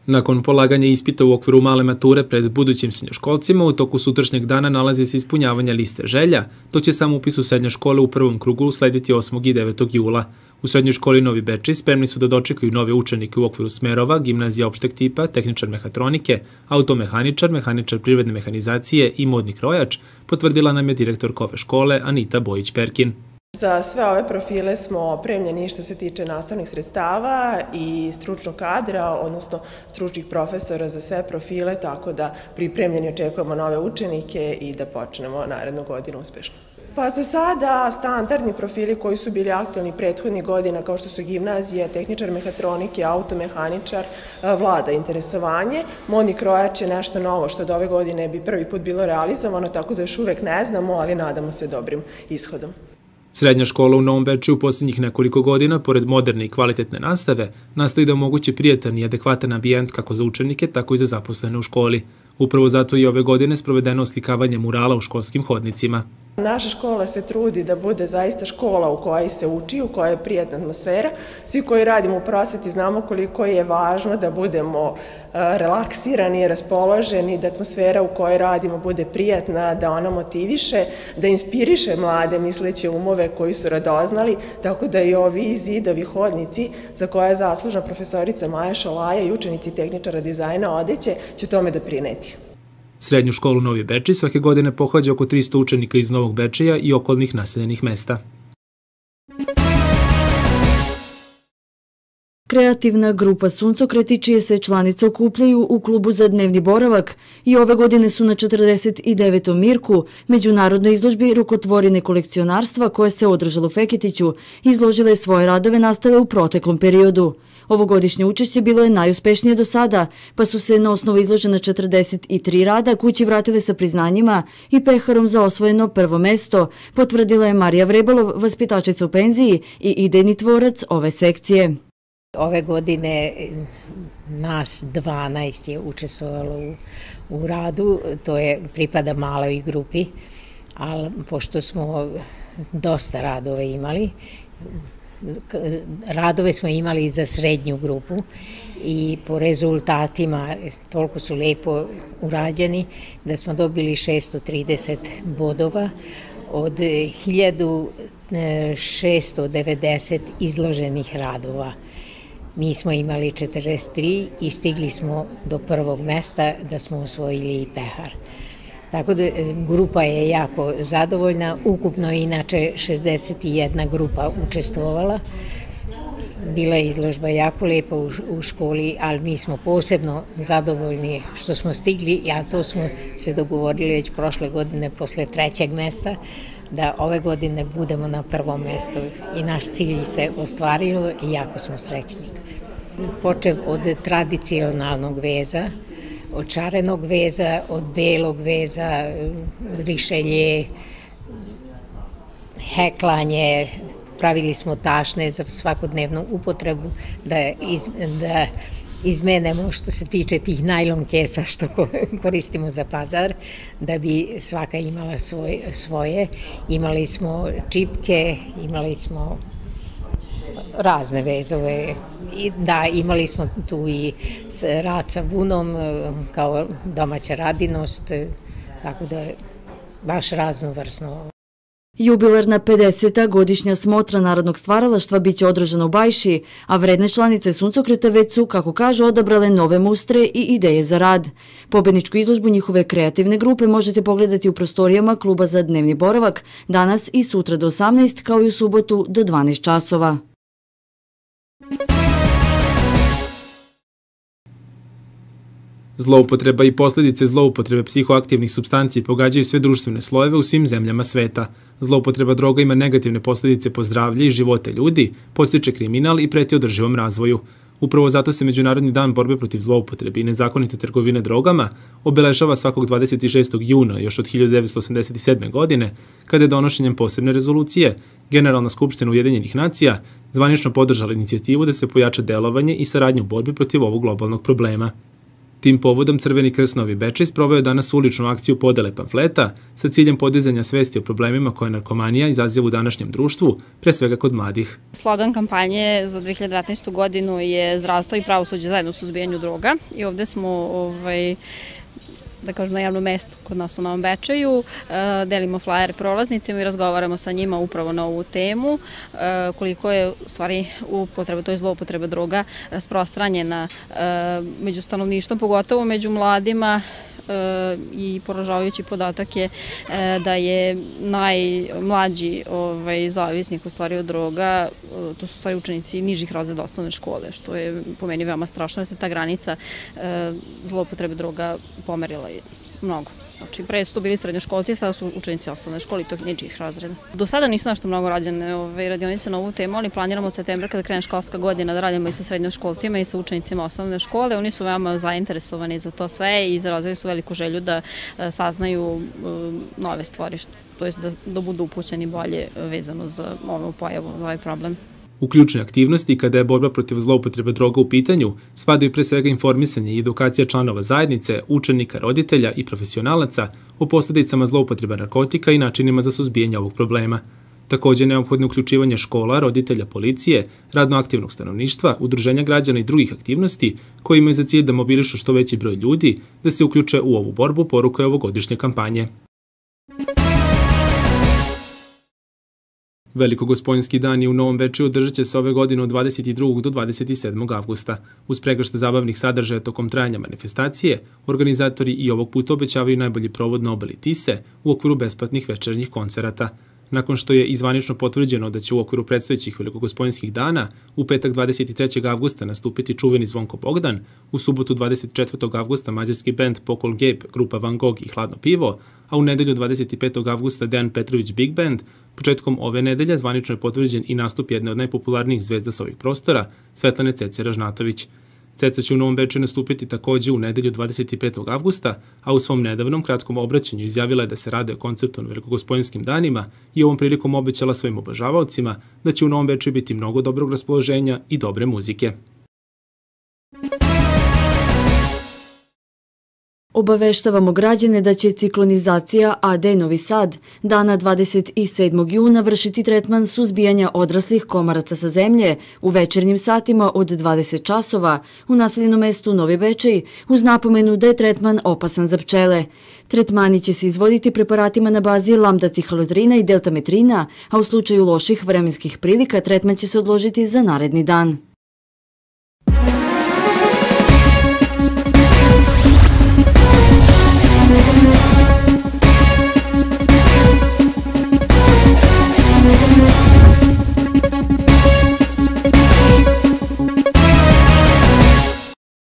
Nakon polaganja ispita u okviru male mature pred budućim srednjoškolcima, u toku sutrašnjeg dana nalazi se ispunjavanje liste želja, dok će sam upis u srednje škole u prvom krugu uslediti 8. i 9. jula. U srednjoj školi Novi Bečej spremni su da dočekaju nove učenike u okviru smerova, gimnazija opšteg tipa, tehničar mehatronike, automehaničar, mehaničar privredne mehanizacije i modni krojač, potvrdila nam je direktorka ove škole Anita Bojić-Perkin. Za sve ove profile smo opremljeni što se tiče nastavnih sredstava i stručnog kadra, odnosno stručnih profesora za sve profile, tako da pripremljeni očekujemo nove učenike i da počnemo narednu godinu uspešno. Pa za sada standardni profili koji su bili aktualni prethodnih godina, kao što su gimnazija, tehničar mehatronike, automehaničar, vlada interesovanje. Modni krojač je nešto novo što od ove godine bi prvi put bilo realizovano, tako da još uvek ne znamo, ali nadamo se dobrim ishodom. Srednja škola u Novom Bečeju u posljednjih nekoliko godina, pored moderne i kvalitetne nastave, nastoji da omogući prijatan i adekvatan ambijent kako za učenike, tako i za zaposlene u školi. Upravo zato i ove godine sprovedeno oslikavanje murala u školskim hodnicima. Naša škola se trudi da bude zaista škola u kojoj se uči, u kojoj je prijatna atmosfera. Svi koji radimo u prosveti znamo koliko je važno da budemo relaksirani i raspoloženi, da atmosfera u kojoj radimo bude prijatna, da ona motiviše, da inspiriše mlade misleće umove koji su radoznali, tako da i ovi zidovi hodnici za koje je zaslužna profesorica Maja Šolaja i učenici tehničara dizajna odeće će tome doprineti. Srednju školu Novi Bečej svake godine pohađa oko 300 učenika iz Novog Bečeja i okolnih naseljenih mesta. Kreativna grupa Suncokreti, čije se članice okupljaju u klubu za dnevni boravak, i ove godine su na 49. Mirku, međunarodnoj izložbi rukotvorine kolekcionarstva koje se održalo u Feketiću, izložile svoje radove nastale u proteklom periodu. Ovogodišnje učešće bilo je najuspešnije do sada, pa su se na osnovu izložena 43 rada kući vratile sa priznanjima i peharom za osvojeno prvo mesto, potvrdila je Marija Vrebalov, vaspitačica u penziji i idejni tvorac ove sekcije. Ove godine nas 12 je učestvovalo u radu, to je pripada maloj grupi, ali pošto smo dosta radova imali, radove smo imali i za srednju grupu i po rezultatima toliko su lepo urađeni da smo dobili 630 bodova od 1690 izloženih radova. Mi smo imali 43 i stigli smo do prvog mesta da smo osvojili i pehar. Tako da grupa je jako zadovoljna, ukupno inače 61 grupa učestvovala. Bila je izložba jako lepa u školi, ali mi smo posebno zadovoljni što smo stigli, a to smo se dogovorili već prošle godine posle 3. mesta, da ove godine budemo na prvom mestu i naš cilj se ostvario i jako smo srećni. Počev od tradicionalnog veza, od šarenog veza, od belog veza, rišelje, heklanje, pravili smo tašne za svakodnevnu upotrebu, da izmenemo što se tiče tih najlon kesa što koristimo za pazar, da bi svaka imala svoje. Imali smo čipke, imali smo razne vezove. Da, imali smo tu i rad sa vunom kao domaća radinost, tako da je baš raznovrsno. Jubilarna 50. godišnja smotra narodnog stvaralaštva biće održana u Bajši, a vredne članice Suncokreta već su, kako kažu, odabrale nove mustre i ideje za rad. Pobedničku izložbu njihove kreativne grupe možete pogledati u prostorijama kluba za dnevni boravak danas i sutra do 18, kao i u subotu do 12 časova. Zloupotreba i posljedice zloupotrebe psihoaktivnih supstanci pogađaju sve društvene slojeve u svim zemljama sveta. Zloupotreba droga ima negativne posljedice po zdravlje i živote ljudi, podstiče kriminal i preti održivom razvoju. Upravo zato se Međunarodni dan borbe protiv zloupotrebe i nezakonite trgovine drogama obeležava svakog 26. juna još od 1987. godine, kada je donošenjem posebne rezolucije Generalna skupština Ujedinjenih nacija zvanično podržala inicijativu da se pojača delovanje i saradnja u borbi protiv ovog globalnog problema. Tim povodom Crveni krst Novi Bečej sproveo je danas uličnu akciju podele pamfleta sa ciljem podizanja svesti o problemima koje narkomanija izaziva u današnjem društvu, pre svega kod mladih. Slogan kampanje za 2019. godinu je zdravstvo i pravosuđe zajedno u suzbijanju droga i ovde smo da kažem, na javnom mestu kod nas u Novom Bečeju, delimo flajere prolaznicima i razgovaramo sa njima upravo na ovu temu, koliko je u stvari upotreba, to je zloupotreba droga rasprostranjena među stanovništvom, pogotovo među mladima, i poražavajući podatak je da je najmlađi zavisnik u stvari od droga, to su stvari učenici nižih razreda osnovne škole, što je po meni veoma strašno da se ta granica zloupotrebe droga pomerila mnogo. Znači, pre su to bili srednjoškolci, sada su učenici osnovne škole i to nižih razreda. Do sada nisu nešto mnogo rađene radionice na ovu temu, ali planiramo od septembra kada krene školska godina da radimo i sa srednjoškolcima i sa učenicima osnovne škole. Oni su veoma zainteresovani za to sve i izrazili su veliku želju da saznaju nove stvari, to je da budu upućeni bolje vezano za ovu pojavu, za ovaj problem. U ključne aktivnosti, kada je borba protiv zloupotrebe droga u pitanju, spadaju pre svega informisanje i edukacija članova zajednice, učenika, roditelja i profesionalaca o posledicama zloupotrebe narkotika i načinima za suzbijanje ovog problema. Takođe, neophodno uključivanje škola, roditelja, policije, radno aktivnog stanovništva, udruženja građana i drugih aktivnosti koji imaju za cilj da mobilišu što veći broj ljudi da se uključe u ovu borbu, porukuje ovogodišnje kampanje. Velikogospojinski dani u Novom Bečeju održat će se ove godine od 22. do 27. avgusta. Uz pregršt zabavnih sadržaja tokom trajanja manifestacije, organizatori i ovog puta obećavaju najbolji provod na obali Tise u okviru besplatnih večernjih koncerata. Nakon što je izvanično potvrđeno da će u okviru predstojećih Velikogospojinskih dana u petak 23. avgusta nastupiti čuveni Zvonko Bogdan, u subotu 24. avgusta mađarski bend Pokol Gep, grupa Van Gogh i Hladno pivo, a u nedelju 25. avgusta Dejan Petrović Big Band, početkom ove nedelje zvanično je potvrđen i nastup jedne od najpopularnijih zvezda sa ovih prostora, Svetlane Cece Ražnatović. Ceca će u Novom Bečeju nastupiti takođe u nedelju 25. avgusta, a u svom nedavnom kratkom obraćanju izjavila je da se radi o koncertu na Velikogospojinskih danima i ovom prilikom obećala svojim obožavaocima da će u Novom Bečeju biti mnogo dobrog raspoloženja i dobre muzike. Obaveštavamo građane da će ciklonizacija AD Novi Sad dana 27. juna vršiti tretman suzbijanja odraslih komaraca sa zemlje u večernjim satima od 20 časova u naseljenom mestu Novi Bečej uz napomenu da je tretman opasan za pčele. Tretmani će se izvoditi preparatima na bazi lambda-cihalotrina i deltametrina, a u slučaju loših vremenskih prilika tretman će se odložiti za naredni dan.